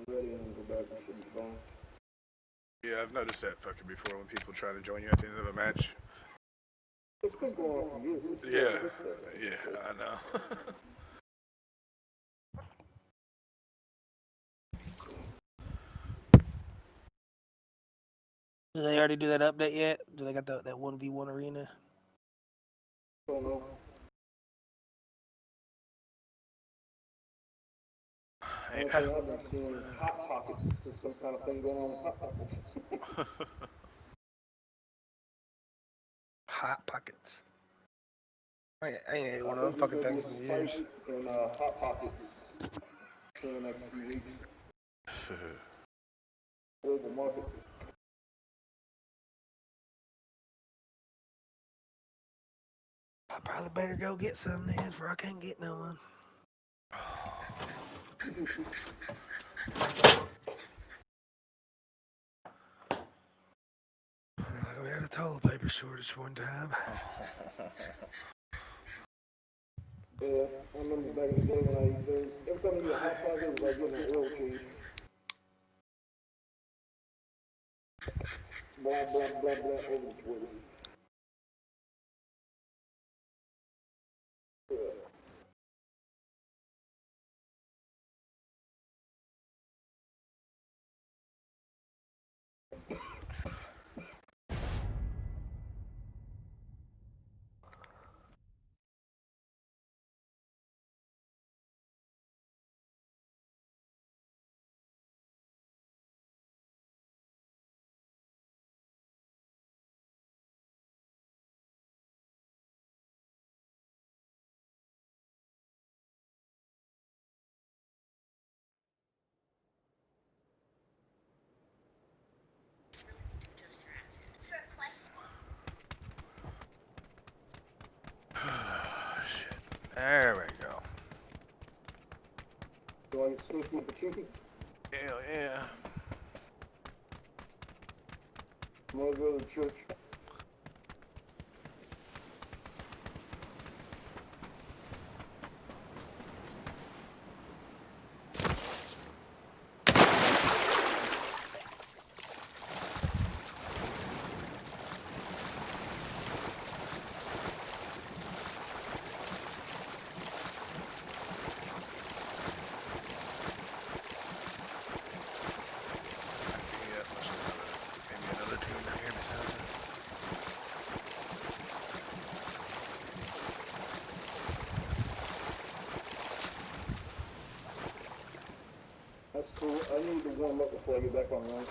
ready and go back. I should be fine. Yeah, I've noticed that fucking before when people try to join you at the end of a match. It's been going on for years. Yeah, I know. Do they already do that update yet? Do they got that 1v1 arena? Don't know. Only thing I've been seeing is Hot Pockets. There's some kind of thing going on with Hot Pockets. Hot Pockets. I ain't ate one of them fucking things in years. And Hot Pockets in the next few weeks. Global market. I probably better go get some then, for I can't get no one. We had a toilet paper shortage one time. Yeah, I remember back in the day when I used to, every time I eat a Hot Pocket, it was like getting an oil change. Blah, blah, blah, blah, over the Twitter. Yeah. Shit. There we go. You want to sneak with the cheeky? Hell yeah. I'm gonna go to church. That's cool. I need to warm up before I get back online.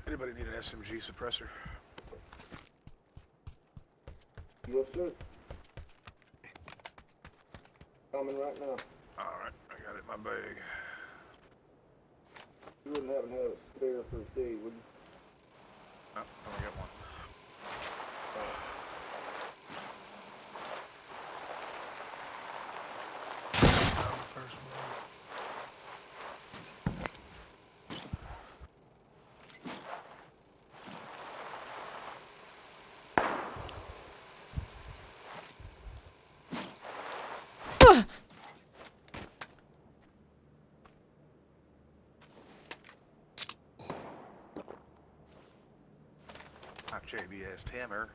Anybody need an SMG suppressor? Yes, sir. Coming right now. Alright, I got it in my bag. You wouldn't happen to have a spare for a seed, would you? Oh, only got one. First one. I'm JBS Hammer.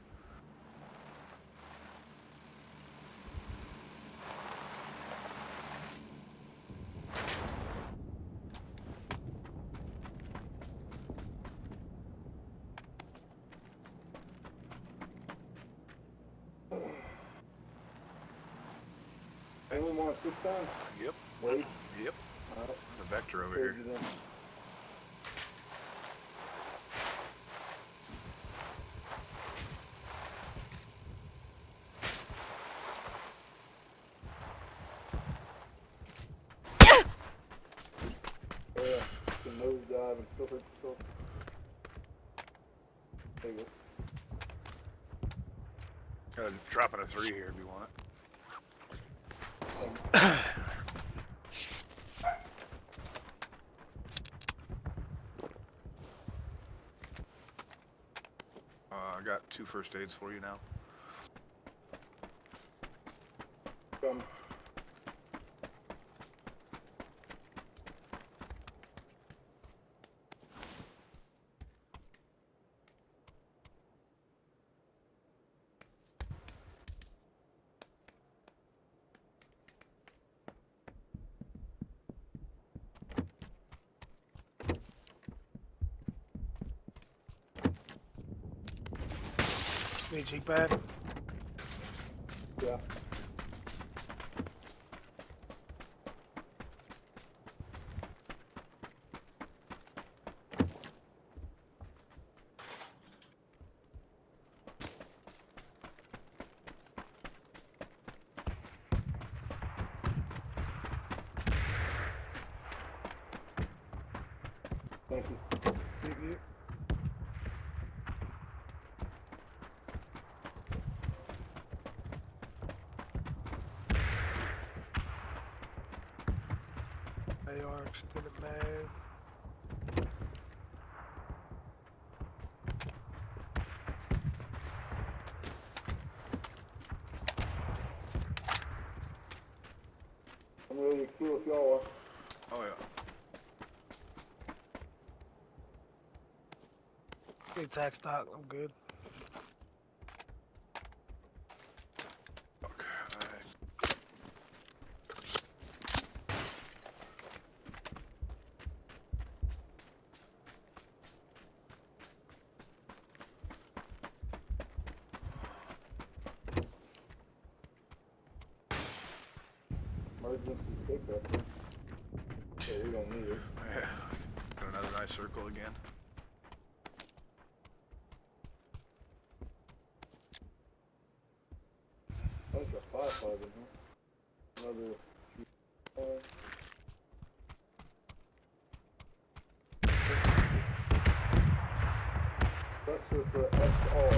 Anyone want to 6 times? Yep. Wait. Yep. Alright. The Vector over here. Trade you then. Yeah, can nosedive and still hurt yourself. There you go. Got a drop in a 3 here if you want it. I got 2 first aids for you now. Come. Need cheek pad. Yeah. Thank you. AR extended mag. I'm ready to kill if y'all are. Oh yeah. Need tax stock. I'm good. Fuck. Emergency pickup. Yeah, we don't need it. Yeah. Got another nice circle again. Bunch of firefighters, huh? Another. Pressure for XR.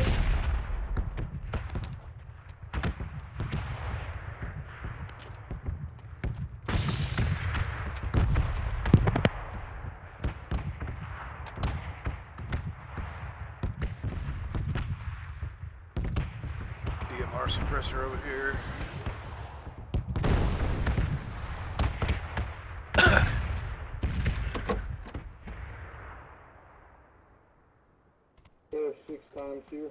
DMR suppressor over here. There's 6 times here.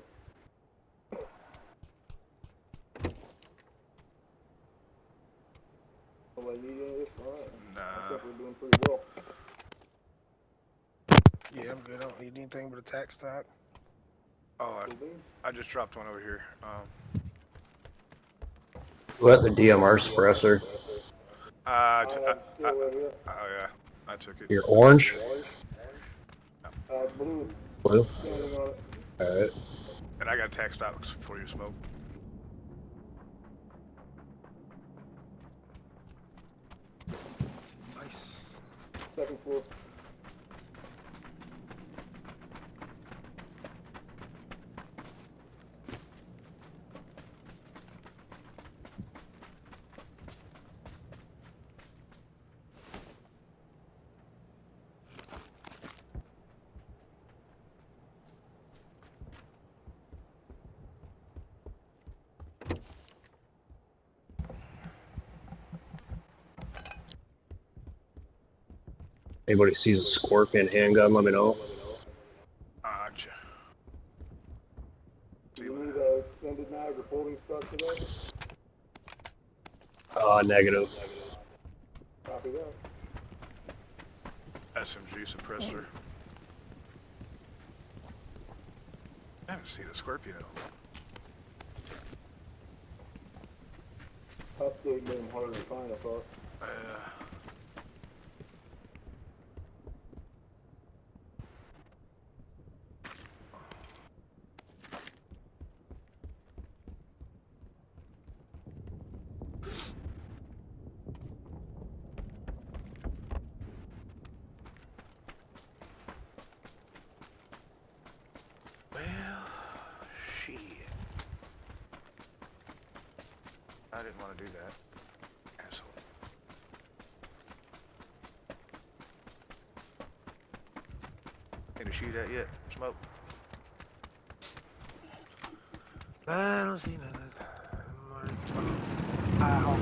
Nobody need any of this? Alright. I Nah. think we're doing pretty well. Yeah, I'm good. I don't need anything but a tax stock. Oh, Cool beans. I just dropped one over here. What, the DMR suppressor? Still right here. Oh yeah, I took it. Your orange? Blue. Blue? Standing on it. Alright. And I got tax stocks before you smoke. Nice. Second floor. Anybody sees a Scorpion handgun, let me know. Gotcha. Do you need extended mag or folding stock today? Negative. Copy that. SMG suppressor. I haven't seen a Scorpio. Update made them harder to find, I thought. Well, shit. I didn't want to do that. Asshole. Ain't to shoot at yet? Smoke. I don't see nothing. I hope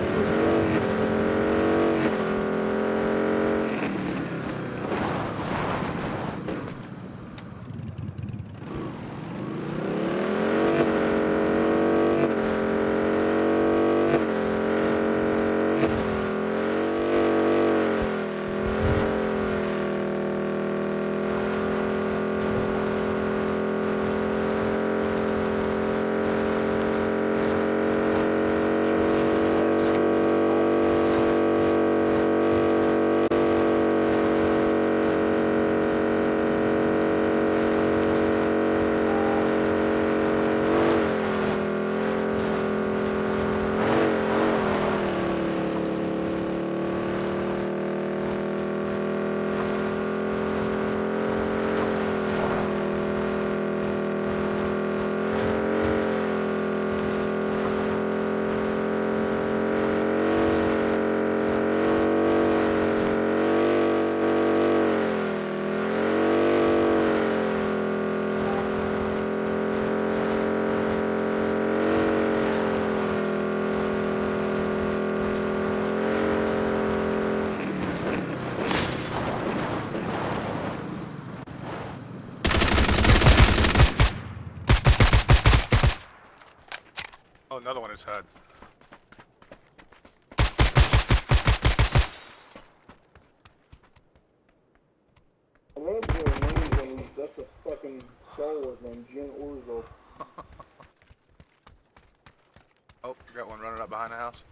Oh, another one is HUD. I love their names on these. That's a fucking Star Wars name, Jyn Orzo. Oh, got one running up behind the house.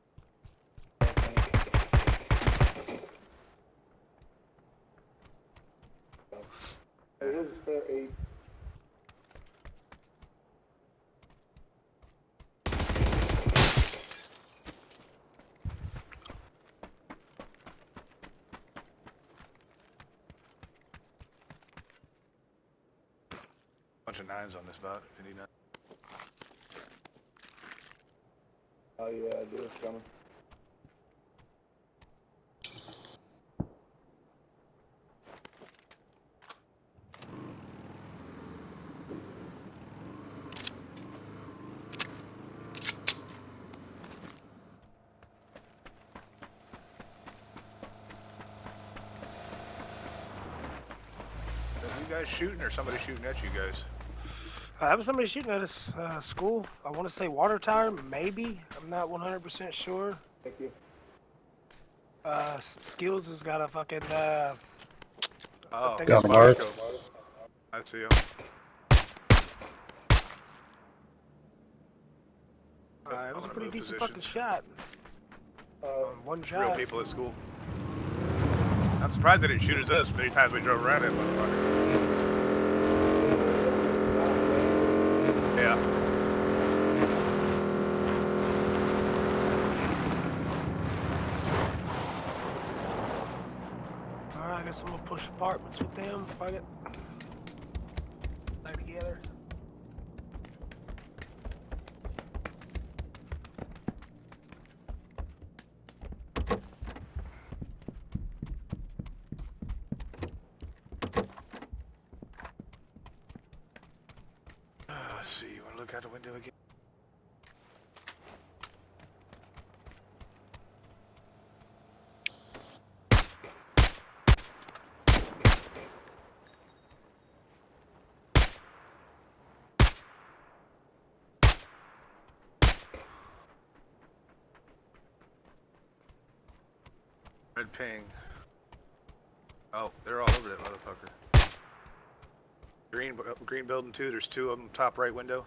It is a spare 8. Bunch of 9s on this bot, if you need 9. Oh yeah, I do. It's coming. Are you guys shooting or somebody shooting at you guys? That was somebody shooting at us. School. I want to say water tower, maybe. I'm not 100% sure. Thank you. Skills has got a fucking. Oh, think Got it's marked. I see him. It was a pretty decent fucking shot. One Real shot. people at school. I'm surprised they didn't shoot at us. Many times we drove around that motherfucker. Yeah. Alright, I guess I'm gonna push apartments with them. Fuck it. Stay together. Let's see, you wanna look out the window again? Red ping. Oh, they're all over that motherfucker. Green building 2, there's 2 of them, top right window.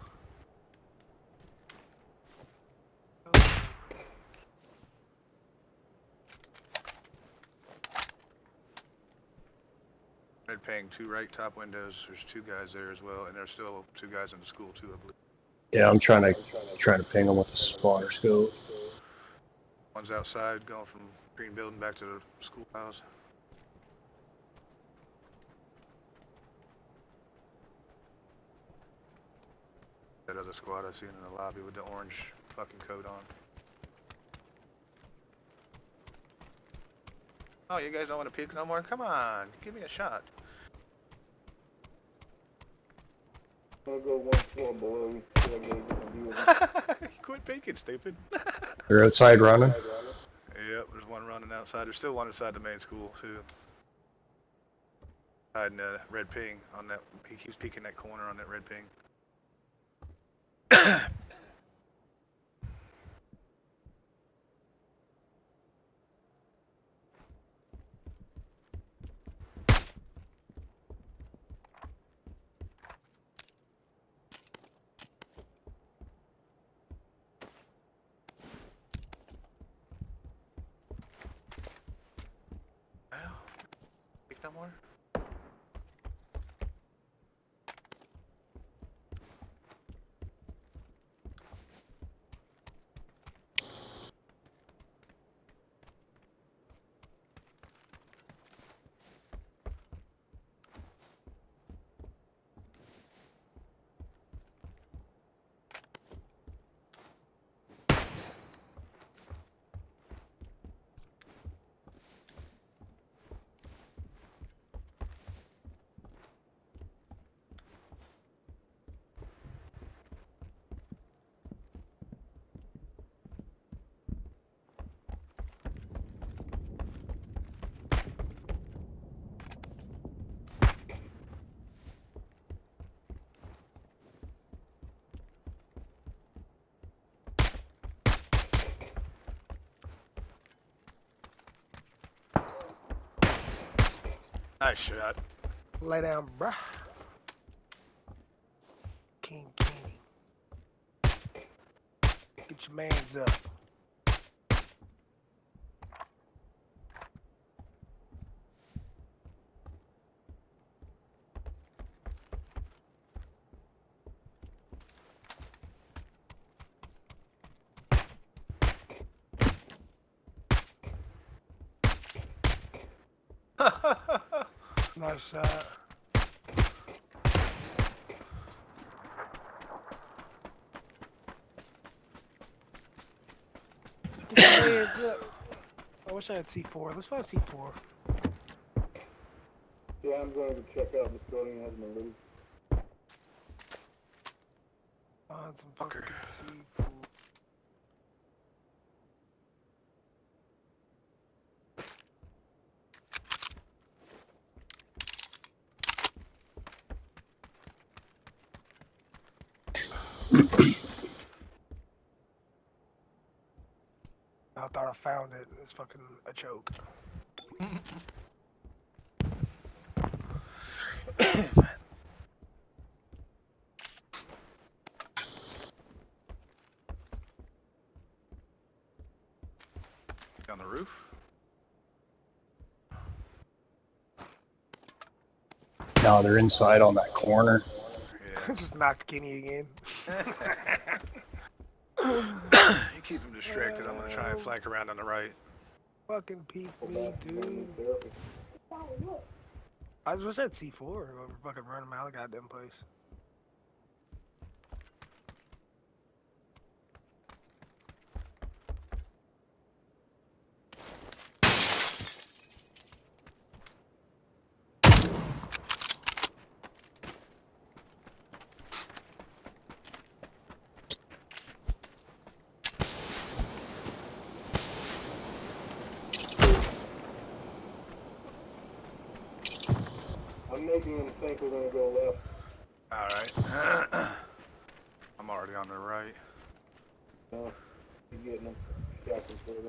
Red ping, 2 right top windows, there's 2 guys there as well, and there's still 2 guys in the school too, I believe. Yeah, I'm trying to ping them with the spotter scope. One's outside, going from green building back to the schoolhouse. That other squad I seen in the lobby with the orange fucking coat on. Oh, you guys don't want to peek no more? Come on, give me a shot. I'm gonna go 1 floor below you so I get a different view of it. Quit peeking, stupid. They're outside running. Yep, there's one running outside. There's still one inside the main school too. Hiding a red ping on that. He keeps peeking that corner on that red ping. Well, peek no more. Nice shot. Lay down, bruh. King. Get your mans up. Nice shot. Get your hands up. I wish I had C4. Let's find C4. Yeah, I'm going to check out this building that has been looted. Find some Fucker. fucking C4. I thought I found it. It's fucking a joke. On the roof? No, they're inside on that corner. Yeah. Just knocked Kenny again. You keep him distracted. I'm gonna try and flank around on the right. Fucking peep me, dude. I was at C4. Whoever fucking run him out of the goddamn place. I'm making him think we're gonna go left. Alright. I'm already on the right. No, he's getting him. Distracting further.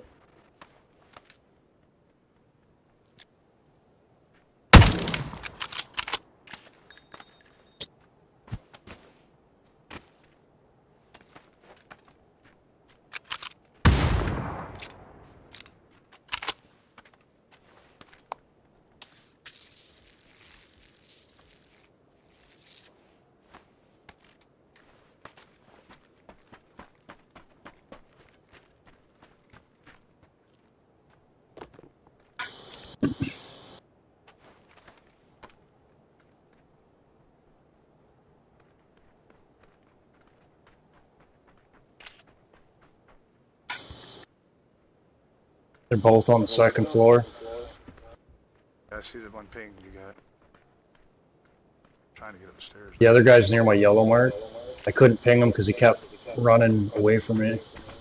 They're both on the second floor. I see the one ping you got. Trying to get upstairs. The other guy's near my yellow mark. I couldn't ping him because he kept running away from me.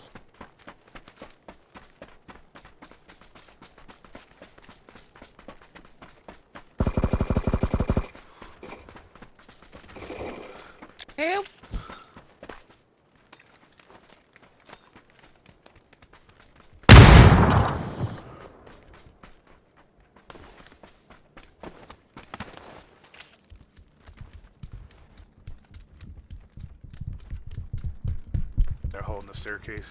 Help! They're holding the staircase.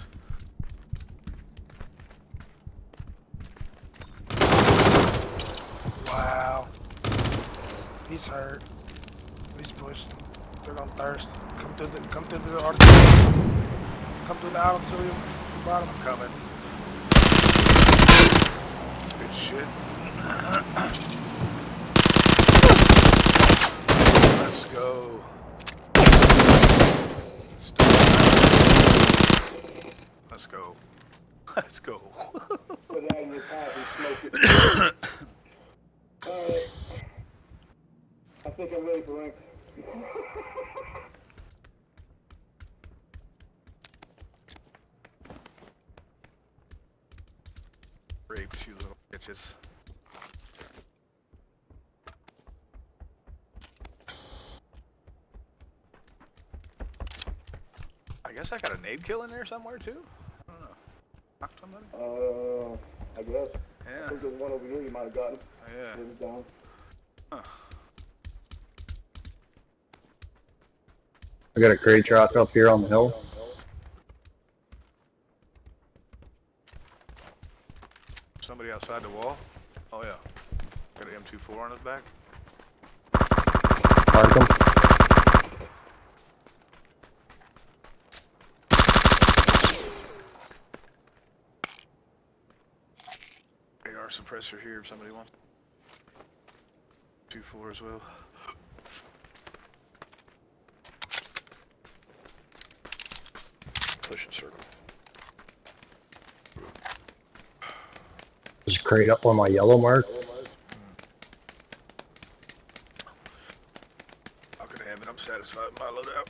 Wow. He's hurt. He's pushed. They're on thirst. Come through the auditorium. Come through the auditorium. Bottom. I'm coming. Good shit. Let's go. Let's go. Let's go. Put that in your pipe and smoke it. Alright. I think I'm ready for rank. Rapes, you little bitches. I guess I got a nade kill in there somewhere too. I don't know. Knocked somebody? I guess. I Yeah. think there's one over here you might have gotten. Yeah. It was down. Huh. I got a crate drop up here on the hill. Somebody outside the wall? Oh yeah. Got an M24 on his back. Mark him. AR suppressor here if somebody wants. 2-4 as well. Push and circle. There's a crate up on my yellow mark. I could have it. I'm satisfied with my loadout.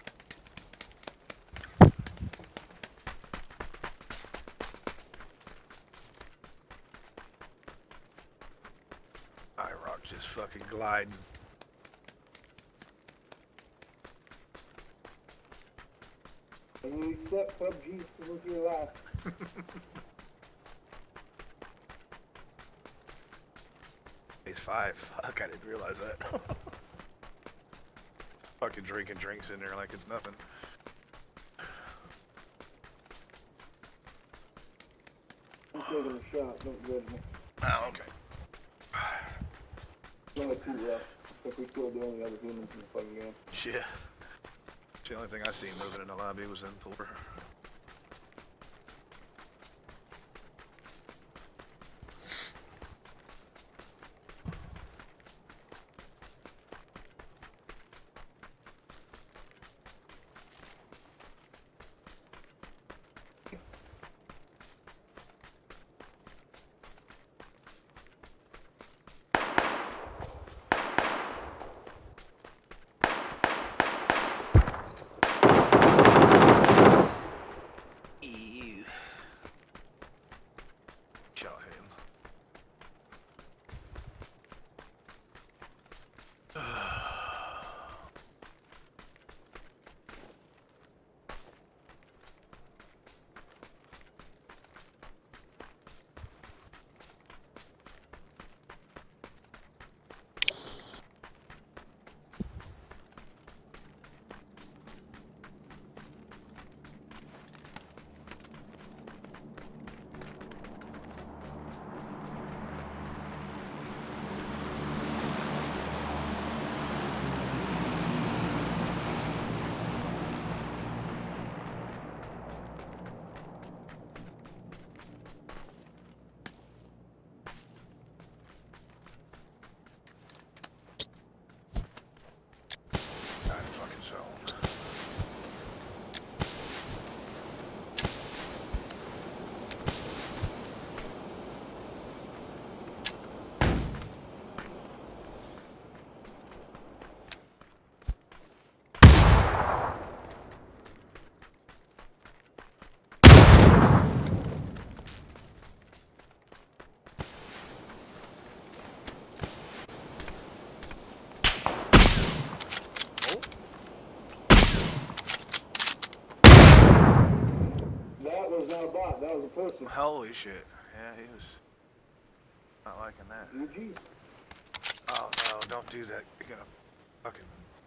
IROC just fucking gliding. And you accept PUBG with your life. Phase 5. Fuck, I didn't realize that. Fucking drinking drinks in there like it's nothing. I'm taking a shot, don't judge me. Oh, okay. There's only 2 left. I think we killed the only other humans in the fucking game. Yeah. The only thing I seen moving in the lobby was in 4. Ew. Shot him. Fucking zone. That was not a bot, that was a person. Holy shit. Yeah, he was not liking that. UG. Oh no, don't do that. You're gonna fucking...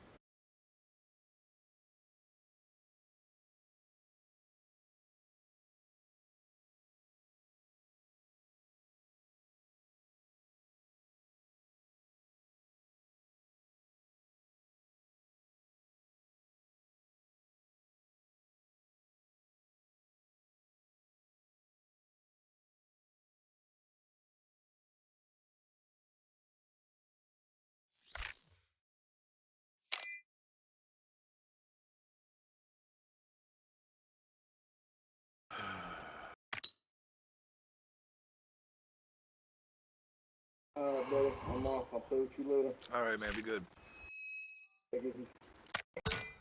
Alright, brother, I'm off. I'll play with you later. Alright, man, be good. Take it easy.